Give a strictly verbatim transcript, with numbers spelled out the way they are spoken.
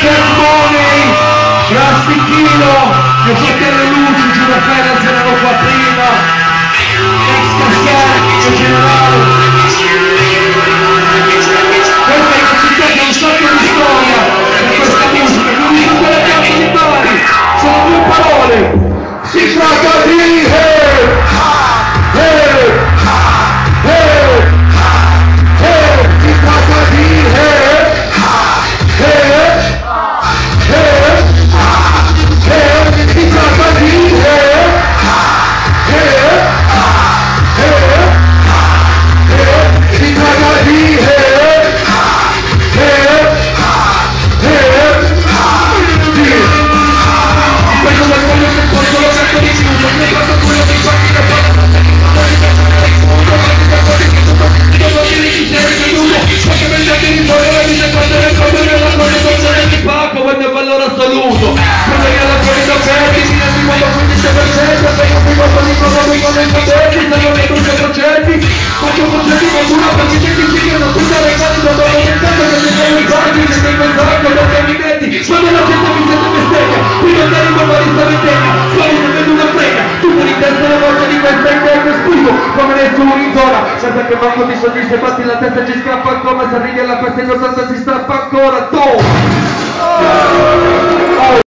Money, Plastichino, che fate le luci, giù da Ferraz erano qua prima, ex Caschiani, che generale. Questa è città che ha un sacco di storia per questa musica, quindi tutte le piante di Bari, sono due parole, si tratta di hey, hey, hey, hey, si tratta di hey, hey, si tratta di eh, eh, eh, eh, si tratta di eh, eh, eh, sì. Questo è quello che posso lo metto di più, non mi fatto quello che fa chi la fa. Quando è valore assoluto, quando io la qualità perdi, mi rendi conto quindici per cento, sei un primo con il problema con i poterti, se non vedo i progetti, faccio progetti con una perché c'è chi si chiedono tutte le cose, non ho pensato che se sei un guardi, che sei un sacco, non te mi metti, quando la gente mi sente bestemmia, prima che arrivo a lista di tegna, fuori se vedo una frega, tu per in testa la volta di questa interna sputo, come nessuno in zona, sempre che manco ti soddisfa, infatti la testa ci scappa come se arrivi alla festa in ottanta si strappa ancora, tu!